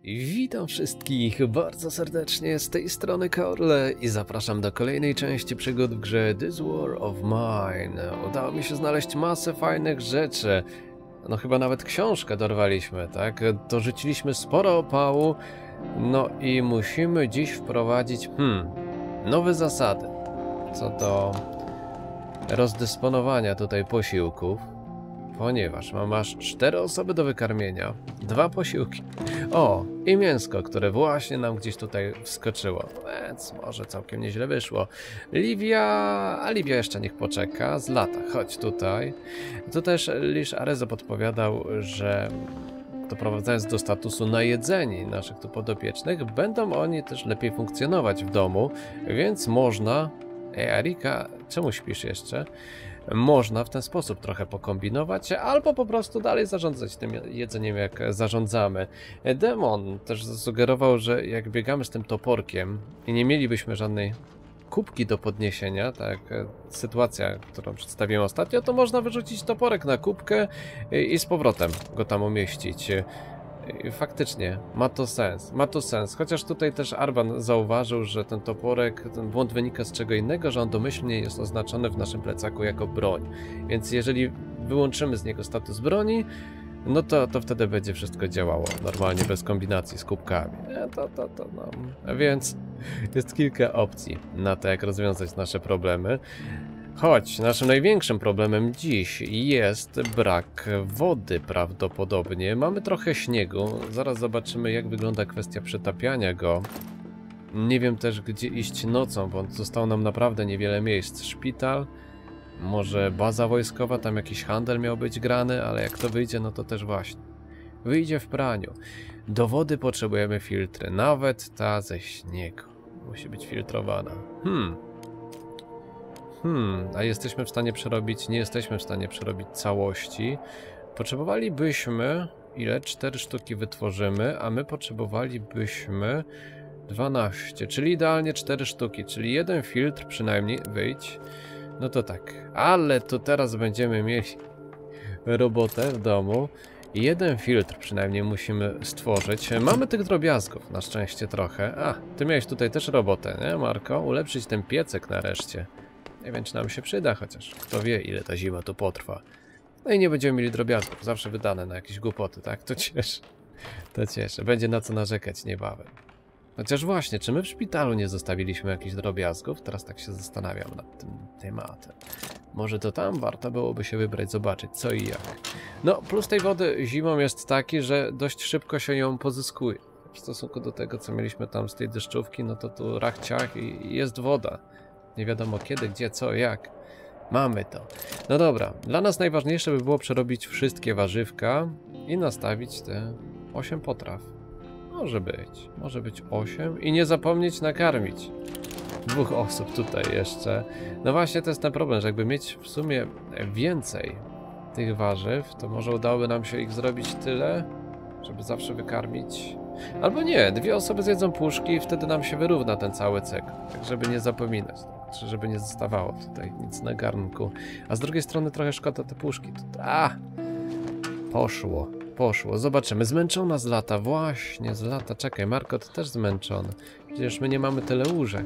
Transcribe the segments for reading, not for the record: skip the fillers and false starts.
Witam wszystkich bardzo serdecznie, z tej strony Korle i zapraszam do kolejnej części przygód w grze This War of Mine. Udało mi się znaleźć masę fajnych rzeczy. No chyba nawet książkę dorwaliśmy, tak? Dorzuciliśmy sporo opału. No i musimy dziś wprowadzić nowe zasady co do rozdysponowania tutaj posiłków. Ponieważ mam aż 4 osoby do wykarmienia, 2 posiłki. O, i mięsko, które właśnie nam gdzieś tutaj wskoczyło. Więc może całkiem nieźle wyszło. Livia jeszcze niech poczeka. Z lata, chodź tutaj. Tu też Lisz Arezo podpowiadał, że doprowadzając do statusu najedzeni naszych tu podopiecznych, będą oni też lepiej funkcjonować w domu, więc można... Ej, Erika, czemu śpisz jeszcze? Można w ten sposób trochę pokombinować, albo po prostu dalej zarządzać tym jedzeniem, jak zarządzamy. Demon też zasugerował, że jak biegamy z tym toporkiem i nie mielibyśmy żadnej kubki do podniesienia, tak sytuacja, którą przedstawiłem ostatnio, to można wyrzucić toporek na kubkę i z powrotem go tam umieścić. Faktycznie, ma to sens, chociaż tutaj też Arban zauważył, że ten toporek, ten błąd wynika z czego innego, że on domyślnie jest oznaczony w naszym plecaku jako broń, więc jeżeli wyłączymy z niego status broni, no to wtedy będzie wszystko działało normalnie, bez kombinacji z kubkami. No. A więc jest kilka opcji na to, jak rozwiązać nasze problemy. Choć naszym największym problemem dziś jest brak wody prawdopodobnie. Mamy trochę śniegu, zaraz zobaczymy, jak wygląda kwestia przetapiania go. Nie wiem też, gdzie iść nocą, bo zostało nam naprawdę niewiele miejsc. Szpital, może baza wojskowa, tam jakiś handel miał być grany, ale jak to wyjdzie, no to też właśnie wyjdzie w praniu. Do wody potrzebujemy filtry, nawet ta ze śniegu musi być filtrowana. A jesteśmy w stanie przerobić? Nie jesteśmy w stanie przerobić całości. Potrzebowalibyśmy... Ile? 4 sztuki wytworzymy, a my potrzebowalibyśmy 12, czyli idealnie 4 sztuki, czyli jeden filtr przynajmniej, wyjdź. No to tak, ale to teraz będziemy mieli robotę w domu. Jeden filtr przynajmniej musimy stworzyć. Mamy tych drobiazgów, na szczęście trochę. A, ty miałeś tutaj też robotę, nie Marko? Ulepszyć ten piecek nareszcie. Nie wiem, czy nam się przyda, chociaż kto wie, ile ta zima tu potrwa. No i nie będziemy mieli drobiazgów, zawsze wydane na jakieś głupoty, tak? To cieszy. To cieszy. Będzie na co narzekać niebawem. Chociaż właśnie, czy my w szpitalu nie zostawiliśmy jakichś drobiazgów? Teraz tak się zastanawiam nad tym tematem. Może to tam warto byłoby się wybrać, zobaczyć co i jak. No, plus tej wody zimą jest taki, że dość szybko się ją pozyskuje. W stosunku do tego, co mieliśmy tam z tej deszczówki, no to tu rachciach i jest woda. Nie wiadomo kiedy, gdzie, co, jak. Mamy to. No dobra, dla nas najważniejsze by było przerobić wszystkie warzywka i nastawić te 8 potraw. Może być 8 i nie zapomnieć nakarmić 2 osób tutaj jeszcze. No właśnie, to jest ten problem, że jakby mieć w sumie więcej tych warzyw, to może udałoby nam się ich zrobić tyle, żeby zawsze wykarmić. Albo nie, 2 osoby zjedzą puszki i wtedy nam się wyrówna ten cały cykl. Tak, żeby nie zapominać, żeby nie zostawało tutaj nic na garnku. A z drugiej strony trochę szkoda te puszki. Poszło. Zobaczymy. Zmęczona z lata. Właśnie, z lata. Czekaj, Marko, ty też zmęczony. Przecież my nie mamy tyle łóżek.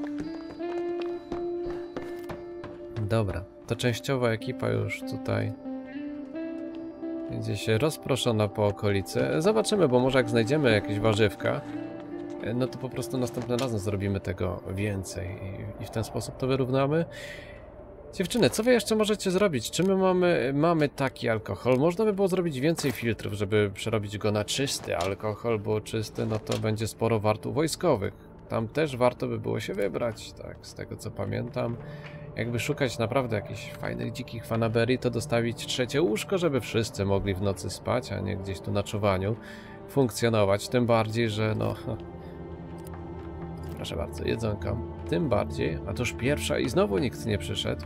Dobra, to częściowa ekipa już tutaj będzie się rozproszona po okolicy. Zobaczymy, bo może jak znajdziemy jakieś warzywka, no to po prostu następnym razem zrobimy tego więcej i w ten sposób to wyrównamy. Dziewczyny, co wy jeszcze możecie zrobić? Czy my mamy taki alkohol? Można by było zrobić więcej filtrów, żeby przerobić go na czysty alkohol, bo czysty no to będzie sporo wartów wojskowych. Tam też warto by było się wybrać, tak, z tego co pamiętam. Jakby szukać naprawdę jakichś fajnych, dzikich fanaberii, to dostawić 3 łóżko, żeby wszyscy mogli w nocy spać, a nie gdzieś tu na czuwaniu funkcjonować. Tym bardziej, że no... Proszę bardzo, jedzonko. Tym bardziej, a to już pierwsza i znowu nikt nie przyszedł.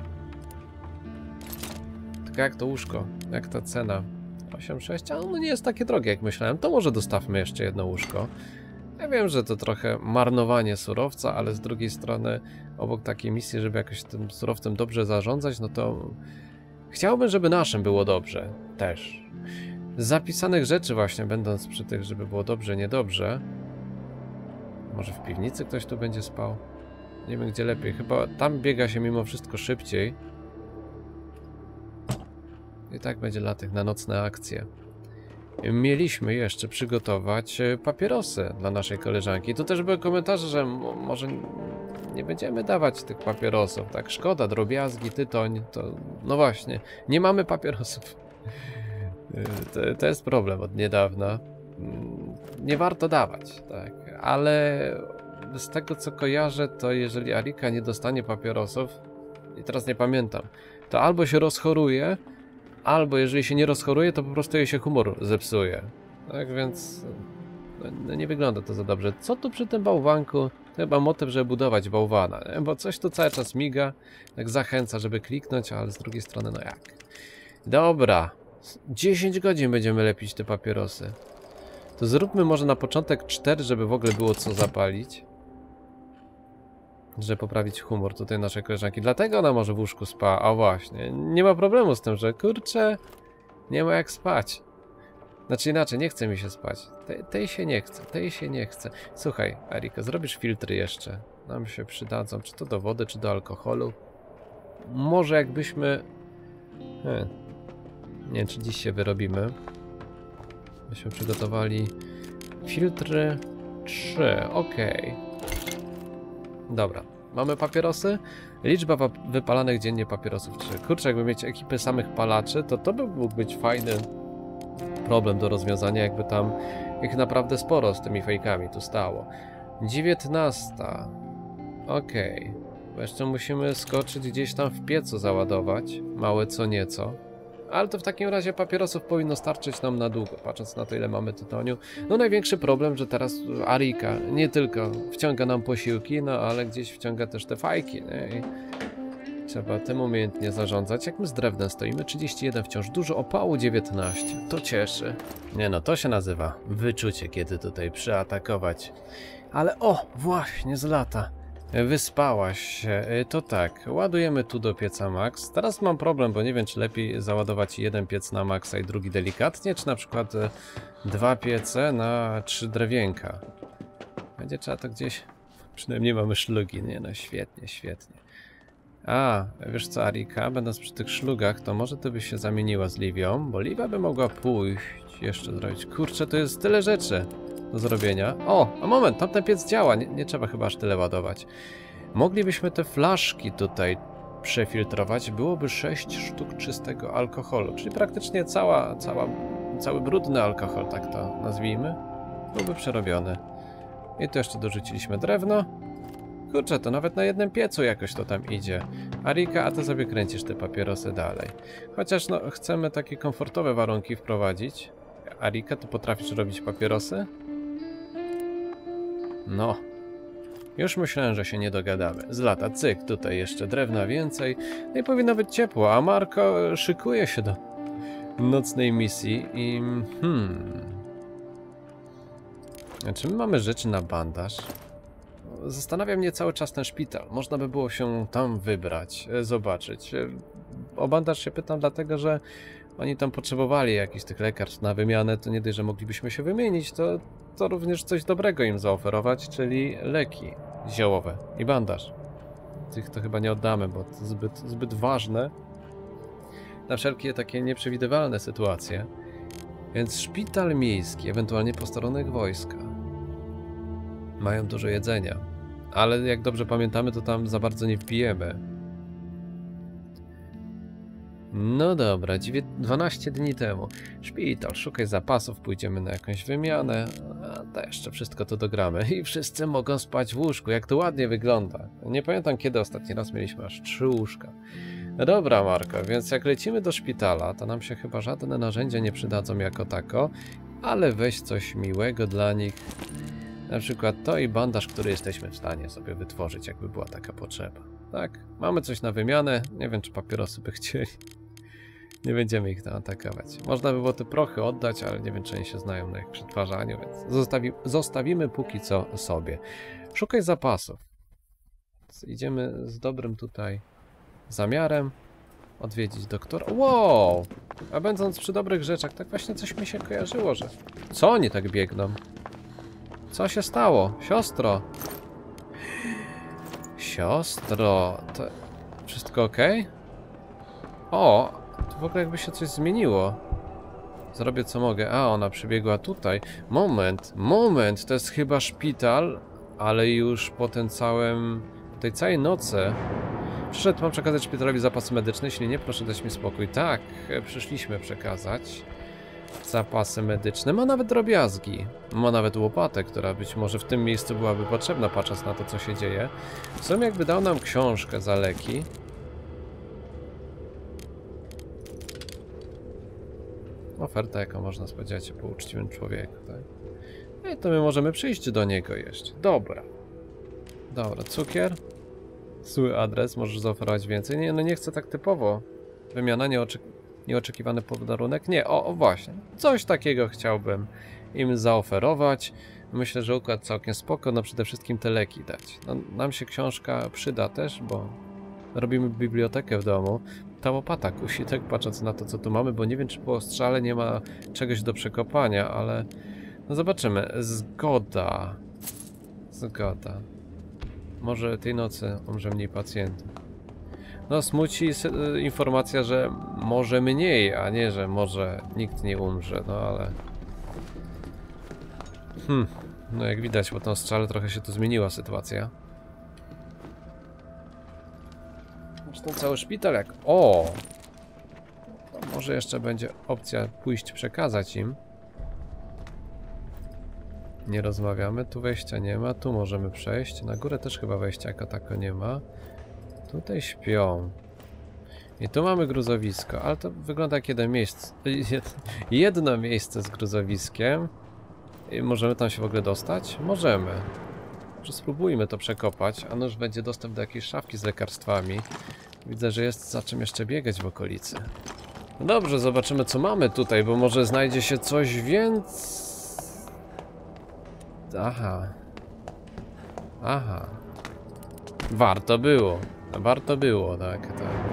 Tylko jak to łóżko? Jak ta cena? 8,6? A ono nie jest takie drogie jak myślałem. To może dostawmy jeszcze jedno łóżko. Ja wiem, że to trochę marnowanie surowca, ale z drugiej strony obok takiej misji, żeby jakoś tym surowcem dobrze zarządzać, no to chciałbym, żeby naszym było dobrze też. Z zapisanych rzeczy właśnie, będąc przy tych, żeby było dobrze, niedobrze, Może w piwnicy ktoś tu będzie spał? Nie wiem, gdzie lepiej. Chyba tam biega się mimo wszystko szybciej. I tak będzie dla tych na nocne akcje. Mieliśmy jeszcze przygotować papierosy dla naszej koleżanki. Tu też były komentarze, że może nie będziemy dawać tych papierosów. Tak, szkoda, drobiazgi, tytoń. To, no właśnie, nie mamy papierosów. To jest problem od niedawna. Nie warto dawać, tak. Ale z tego co kojarzę, to jeżeli Arika nie dostanie papierosów, i teraz nie pamiętam, to albo się rozchoruje, albo jeżeli się nie rozchoruje, to po prostu jej się humor zepsuje. Tak więc no nie wygląda to za dobrze. Co tu przy tym bałwanku? Chyba motyw, żeby budować bałwana, nie? Bo coś tu cały czas miga, tak zachęca, żeby kliknąć, ale z drugiej strony no jak? Dobra, 10 godzin będziemy lepić te papierosy. To zróbmy może na początek 4, żeby w ogóle było co zapalić. Żeby poprawić humor tutaj naszej koleżanki. Dlatego ona może w łóżku spa. A właśnie, nie ma problemu z tym, że kurczę, nie ma jak spać. Znaczy inaczej, nie chce mi się spać. Tej się nie chce, tej się nie chce. Słuchaj, Arika, zrobisz filtry jeszcze. Nam się przydadzą, czy to do wody, czy do alkoholu. Może jakbyśmy... Nie wiem, czy dziś się wyrobimy. Byśmy przygotowali filtry 3, okej. Dobra, mamy papierosy. Liczba wypalanych dziennie papierosów 3. Kurczę, jakby mieć ekipę samych palaczy, to by mógł być fajny problem do rozwiązania, jakby tam ich naprawdę sporo z tymi fejkami tu stało. 19. Okej. Bo jeszcze musimy skoczyć gdzieś tam w piecu załadować. Małe co nieco. Ale to w takim razie papierosów powinno starczyć nam na długo, patrząc na to, ile mamy tytoniu. No największy problem, że teraz Arika nie tylko wciąga nam posiłki, no ale gdzieś wciąga też te fajki, nie? I trzeba tym umiejętnie zarządzać. Jak my z drewnem stoimy, 31 wciąż, dużo opału 19. To cieszy. Nie no, to się nazywa wyczucie, kiedy tutaj przyatakować. Ale o, właśnie z lata. Wyspałaś się, to tak, ładujemy tu do pieca max. Teraz mam problem, bo nie wiem, czy lepiej załadować jeden piec na maksa i drugi delikatnie, czy na przykład 2 piece na 3 drewienka. Będzie trzeba to gdzieś... Przynajmniej mamy szlugi, nie no, świetnie, świetnie. A, wiesz co, Arika, będąc przy tych szlugach, to może ty byś się zamieniła z Livią, bo Livia by mogła pójść, jeszcze zrobić. Kurczę, to jest tyle rzeczy do zrobienia. O, a moment, tamten piec działa, nie trzeba chyba aż tyle ładować. Moglibyśmy te flaszki tutaj przefiltrować, byłoby 6 sztuk czystego alkoholu, czyli praktycznie cały brudny alkohol, tak to nazwijmy, byłby przerobiony. I tu jeszcze dorzuciliśmy drewno. Kurczę, to nawet na jednym piecu jakoś to tam idzie. Arika, a ty sobie kręcisz te papierosy dalej. Chociaż no, chcemy takie komfortowe warunki wprowadzić. Arika, ty potrafisz robić papierosy? No. Już myślałem, że się nie dogadamy. Z lata, cyk, tutaj jeszcze drewna więcej. No i powinno być ciepło, a Marko szykuje się do nocnej misji i... Czy my mamy rzeczy na bandaż? Zastanawia mnie cały czas ten szpital. Można by było się tam wybrać, zobaczyć. O bandaż się pytam dlatego, że oni tam potrzebowali jakichś tych lekarstw na wymianę, to nie dość, że moglibyśmy się wymienić, to również coś dobrego im zaoferować, czyli leki ziołowe i bandaż. Tych to chyba nie oddamy, bo to zbyt ważne na wszelkie takie nieprzewidywalne sytuacje. Więc szpital miejski, ewentualnie posterunek wojska. Mają dużo jedzenia, ale jak dobrze pamiętamy, to tam za bardzo nie wpijemy. No dobra, 12 dni temu. Szpital, szukaj zapasów, pójdziemy na jakąś wymianę. A to jeszcze wszystko to dogramy. I wszyscy mogą spać w łóżku, jak to ładnie wygląda. Nie pamiętam, kiedy ostatni raz mieliśmy aż 3 łóżka. No dobra, Marko, więc jak lecimy do szpitala, to nam się chyba żadne narzędzia nie przydadzą jako tako, ale weź coś miłego dla nich. Na przykład to i bandaż, który jesteśmy w stanie sobie wytworzyć, jakby była taka potrzeba. Tak, mamy coś na wymianę. Nie wiem, czy papierosy by chcieli. Nie będziemy ich tam atakować. Można by było te prochy oddać, ale nie wiem, czy oni się znają na ich przetwarzaniu, więc zostawimy póki co sobie. Szukaj zapasów. Idziemy z dobrym tutaj zamiarem odwiedzić doktora. Wow! A będąc przy dobrych rzeczach, tak właśnie coś mi się kojarzyło, że... Co oni tak biegną? Co się stało? Siostro! Siostro, to wszystko ok? O, to w ogóle jakby się coś zmieniło. Zrobię co mogę. A, ona przybiegła tutaj. Moment, to jest chyba szpital, ale już po tej całej nocy. Przyszedł, mam przekazać szpitalowi zapasy medyczne, jeśli nie, proszę dać mi spokój. Tak, przyszliśmy przekazać zapasy medyczne. Ma nawet drobiazgi. Ma nawet łopatę, która być może w tym miejscu byłaby potrzebna, patrząc na to, co się dzieje. W sumie jakby dał nam książkę za leki. Oferta, jaką można spodziewać się po uczciwym człowieku, tak? I to my możemy przyjść do niego jeszcze. Dobra. Dobra, cukier. Zły adres, możesz zaoferować więcej. Nie, no nie chcę tak typowo. Wymiana, nieoczekiwany podarunek. Nie, o właśnie. Coś takiego chciałbym im zaoferować. Myślę, że układ całkiem spoko. No przede wszystkim te leki dać. No, nam się książka przyda też, bo robimy bibliotekę w domu. Ta łopata kusi, tak patrząc na to, co tu mamy, bo nie wiem, czy po ostrzale nie ma czegoś do przekopania, ale no zobaczymy. Zgoda. Może tej nocy umrze mniej pacjentów. No smuci informacja, że może mniej, a nie, że może nikt nie umrze, no ale... No jak widać po tym strzale trochę się tu zmieniła sytuacja. Zresztą cały szpital jak... O! To może jeszcze będzie opcja pójść przekazać im. Nie rozmawiamy, tu wejścia nie ma, tu możemy przejść. Na górę też chyba wejścia jako tako nie ma. Tutaj śpią. I tu mamy gruzowisko, ale to wygląda jak jedno miejsce z gruzowiskiem. I możemy tam się w ogóle dostać? Możemy. Może spróbujmy to przekopać, a nuż będzie dostęp do jakiejś szafki z lekarstwami. Widzę, że jest za czym jeszcze biegać w okolicy. No dobrze, zobaczymy co mamy tutaj, bo może znajdzie się coś więcej. Aha. Warto było, tak.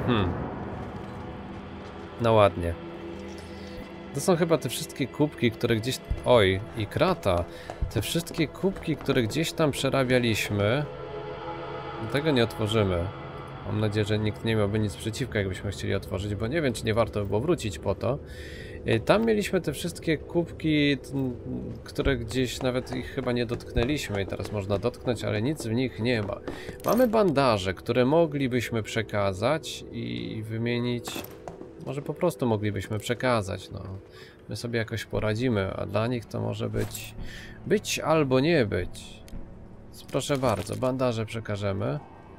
No ładnie. To są chyba te wszystkie kubki, które gdzieś... Oj, i krata. Te wszystkie kubki, które gdzieś tam przerabialiśmy. Tego nie otworzymy. Mam nadzieję, że nikt nie miałby nic przeciwko, jakbyśmy chcieli otworzyć, bo nie wiem, czy nie warto by było wrócić po to. Tam mieliśmy te wszystkie kubki, które gdzieś nawet ich chyba nie dotknęliśmy i teraz można dotknąć, ale nic w nich nie ma. Mamy bandaże, które moglibyśmy przekazać i wymienić. Może po prostu moglibyśmy przekazać, no. My sobie jakoś poradzimy, a dla nich to może być albo nie być. Więc proszę bardzo, bandaże przekażemy.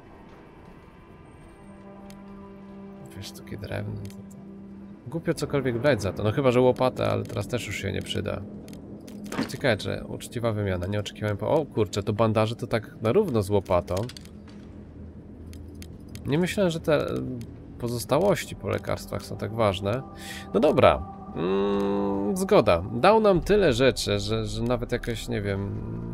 Wiesz, takie drewno. Głupio cokolwiek brać za to, no chyba, że łopatę, ale teraz też już się nie przyda. Ciekawe, że uczciwa wymiana, nie oczekiwałem po... O kurczę, to bandaże to tak na równo z łopatą. Nie myślałem, że te pozostałości po lekarstwach są tak ważne. No dobra, zgoda. Dał nam tyle rzeczy, że nawet jakoś, nie wiem...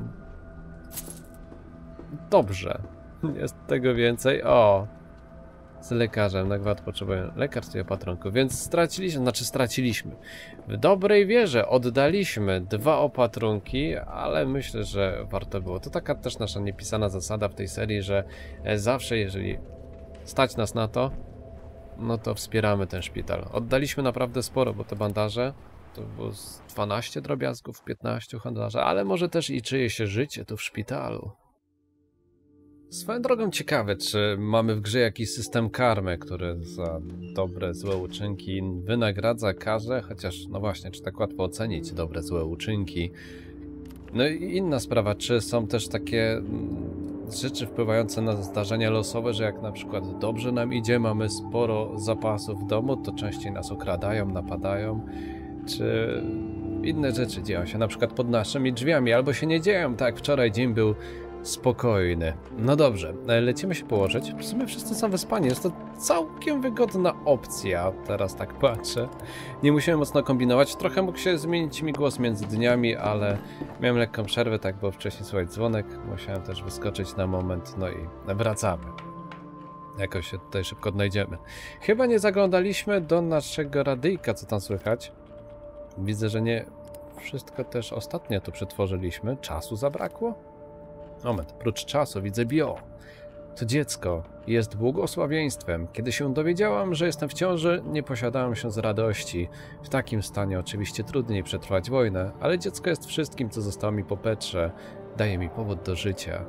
Dobrze. Jest tego więcej. O! Z lekarzem na gwałt potrzebują lekarstw i opatrunków, więc straciliśmy. W dobrej wierze oddaliśmy 2 opatrunki, ale myślę, że warto było. To taka też nasza niepisana zasada w tej serii, że zawsze jeżeli stać nas na to, no to wspieramy ten szpital. Oddaliśmy naprawdę sporo, bo te bandaże to było z 12 drobiazgów, 15 handlarzy, ale może też i czyjeś życie tu w szpitalu. Swoją drogą ciekawe, czy mamy w grze jakiś system karmy, który za dobre, złe uczynki wynagradza karze, chociaż no właśnie, czy tak łatwo ocenić dobre, złe uczynki. No i inna sprawa, czy są też takie rzeczy wpływające na zdarzenia losowe, że jak na przykład dobrze nam idzie, mamy sporo zapasów w domu, to częściej nas okradają, napadają, czy inne rzeczy dzieją się na przykład pod naszymi drzwiami, albo się nie dzieją, tak wczoraj dzień był spokojny. No dobrze, lecimy się położyć. W sumie wszyscy są wyspani, jest to całkiem wygodna opcja, teraz tak patrzę. Nie musimy mocno kombinować, trochę mógł się zmienić mi głos między dniami, ale miałem lekką przerwę, tak było wcześniej słychać dzwonek, musiałem też wyskoczyć na moment, no i wracamy. Jakoś się tutaj szybko odnajdziemy. Chyba nie zaglądaliśmy do naszego radyjka, co tam słychać. Widzę, że nie wszystko też ostatnio tu przetworzyliśmy. Czasu zabrakło? Moment, prócz czasu widzę bio. To dziecko jest błogosławieństwem. Kiedy się dowiedziałam, że jestem w ciąży, nie posiadałam się z radości. W takim stanie oczywiście trudniej przetrwać wojnę, ale dziecko jest wszystkim, co zostało mi po Petrze. Daje mi powód do życia.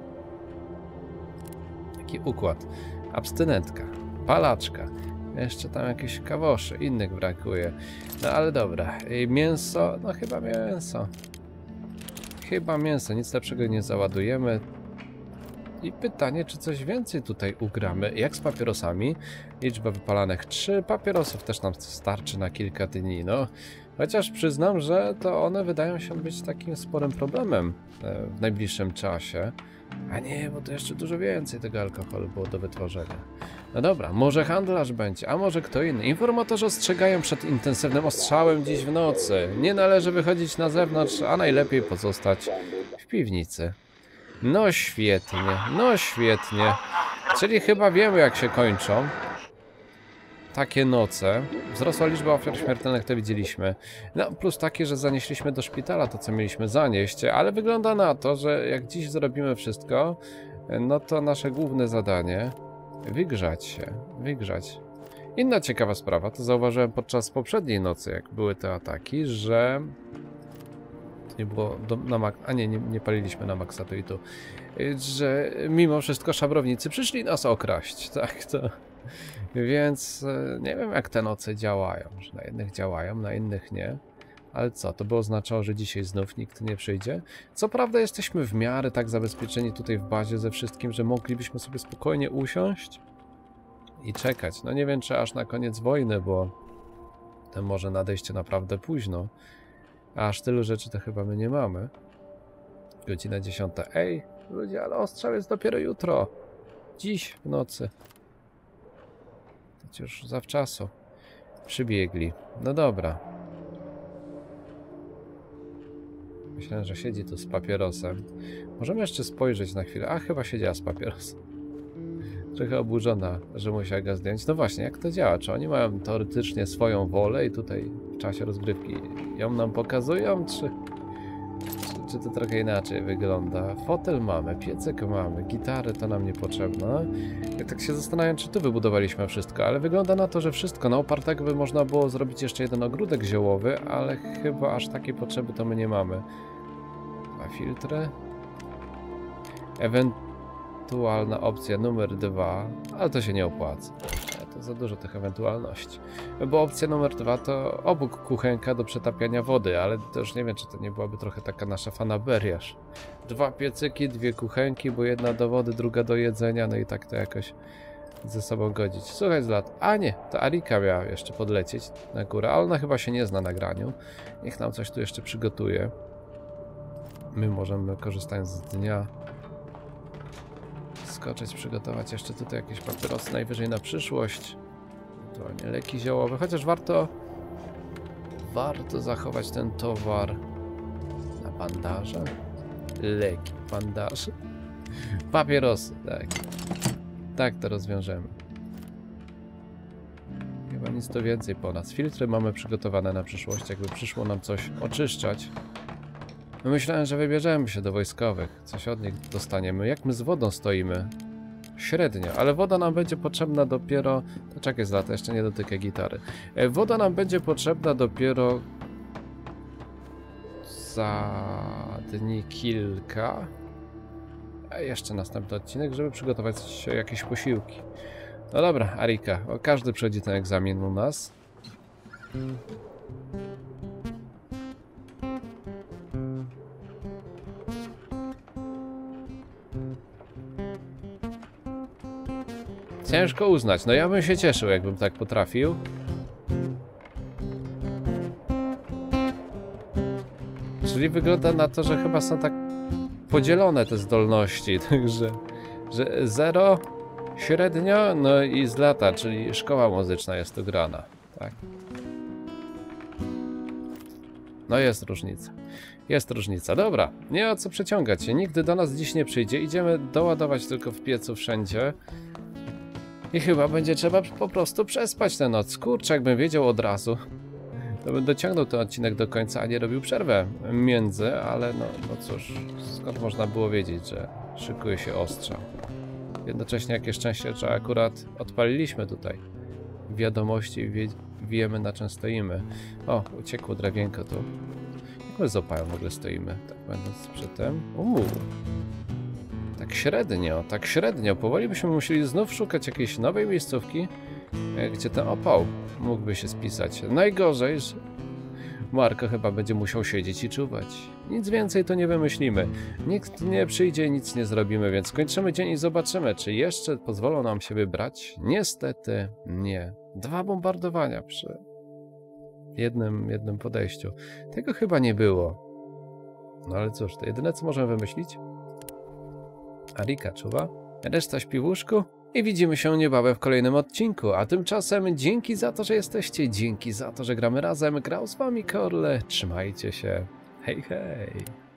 Taki układ. Abstynentka, palaczka, jeszcze tam jakieś kawosze, innych brakuje. No ale dobra, i mięso, no chyba mięso. Chyba mięso, nic lepszego nie załadujemy. I pytanie, czy coś więcej tutaj ugramy? Jak z papierosami? Liczba wypalanych 3, papierosów też nam starczy na kilka dni, no. Chociaż przyznam, że to one wydają się być takim sporym problemem w najbliższym czasie. A nie, bo to jeszcze dużo więcej tego alkoholu było do wytworzenia. No dobra, może handlarz będzie, a może kto inny. Informatorzy ostrzegają przed intensywnym ostrzałem dziś w nocy. Nie należy wychodzić na zewnątrz, a najlepiej pozostać w piwnicy. No świetnie, no świetnie. Czyli chyba wiemy, jak się kończą takie noce. Wzrosła liczba ofiar śmiertelnych, to widzieliśmy. No plus takie, że zanieśliśmy do szpitala to, co mieliśmy zanieść, ale wygląda na to, że jak dziś zrobimy wszystko, no to nasze główne zadanie wygrzać się, wygrzać. Inna ciekawa sprawa, to zauważyłem podczas poprzedniej nocy, jak były te ataki, że nie było nie paliliśmy na maksa tu i tu, że mimo wszystko szabrownicy przyszli nas okraść, tak to. Więc nie wiem, jak te noce działają, że na jednych działają, na innych nie. Ale co, to by oznaczało, że dzisiaj znów nikt nie przyjdzie? Co prawda jesteśmy w miarę tak zabezpieczeni tutaj w bazie ze wszystkim, że moglibyśmy sobie spokojnie usiąść i czekać. No nie wiem, czy aż na koniec wojny, bo ten może nadejście naprawdę późno. A aż tylu rzeczy to chyba my nie mamy. Godzina 10. Ej, ludzie, ale ostrzał jest dopiero jutro. Dziś w nocy. To już zawczasu przybiegli. No dobra. Myślałem, że siedzi tu z papierosem. Możemy jeszcze spojrzeć na chwilę. A, chyba siedziała z papierosem. Trochę oburzona, że musiała go zdjąć. No właśnie, jak to działa? Czy oni mają teoretycznie swoją wolę i tutaj w czasie rozgrywki ją nam pokazują, czy to trochę inaczej wygląda? Fotel mamy, piecek mamy, gitary to nam niepotrzebne. Ja tak się zastanawiam, czy tu wybudowaliśmy wszystko, ale wygląda na to, że wszystko. Na opartego by można było zrobić jeszcze jeden ogródek ziołowy, ale chyba aż takiej potrzeby to my nie mamy. Dwa filtry. Ewentualna opcja numer 2, ale to się nie opłaca. To za dużo tych ewentualności. Bo opcja numer 2 to obok kuchenka do przetapiania wody, ale to już nie wiem, czy to nie byłaby trochę taka nasza fanaberiaż. 2 piecyki, 2 kuchenki, bo jedna do wody, druga do jedzenia, no i tak to jakoś ze sobą godzić. Słuchaj, Zlat, a nie, to Arika miała jeszcze podlecieć na górę, ale ona chyba się nie zna na graniu. Niech nam coś tu jeszcze przygotuje. My możemy, korzystając z dnia, skoczyć, przygotować jeszcze tutaj jakieś papierosy najwyżej na przyszłość. To nie leki ziołowe, chociaż warto zachować ten towar na bandaże. Leki, bandaże. Papierosy, tak. Tak to rozwiążemy. Chyba nic to więcej po nas. Filtry mamy przygotowane na przyszłość, jakby przyszło nam coś oczyszczać. Myślałem, że wybierzemy się do wojskowych, coś od nich dostaniemy. Jak my z wodą stoimy? Średnio, ale woda nam będzie potrzebna dopiero... To czekaj, Zlata, jeszcze nie dotykaj gitary. Woda nam będzie potrzebna dopiero za dni kilka. A jeszcze następny odcinek, żeby przygotować jakieś posiłki. No dobra, Arika, każdy przechodzi ten egzamin u nas. Ciężko uznać, no ja bym się cieszył, jakbym tak potrafił. Czyli wygląda na to, że chyba są tak podzielone te zdolności, także że 0 średnio, no i z lata, czyli szkoła muzyczna jest tu grana, tak. No jest różnica. Jest różnica. Dobra, nie ma co przeciągać się. Nigdy do nas dziś nie przyjdzie. Idziemy doładować tylko w piecu wszędzie. I chyba będzie trzeba po prostu przespać tę noc. Kurczę, jakbym wiedział od razu, to bym dociągnął ten odcinek do końca, a nie robił przerwę między, ale no cóż, skąd można było wiedzieć, że szykuje się ostrzał. Jednocześnie jakie szczęście, że akurat odpaliliśmy tutaj wiadomości i wiemy, na czym stoimy. O, uciekło drewienko tu. Jak my z opałem w ogóle stoimy, tak będąc przy tym? Tak średnio. Powoli byśmy musieli znów szukać jakiejś nowej miejscówki, gdzie ten opał mógłby się spisać. Najgorzej, że Marko chyba będzie musiał siedzieć i czuwać. Nic więcej to nie wymyślimy. Nikt nie przyjdzie, nic nie zrobimy, więc kończymy dzień i zobaczymy, czy jeszcze pozwolą nam się wybrać. Niestety nie. 2 bombardowania przy jednym podejściu. Tego chyba nie było. No ale cóż, to jedyne co możemy wymyślić. Arika czuwa, reszta śpi w łóżku i widzimy się niebawem w kolejnym odcinku. A tymczasem dzięki za to, że jesteście, dzięki za to, że gramy razem. Grał z wami Korle. Trzymajcie się. Hej, hej.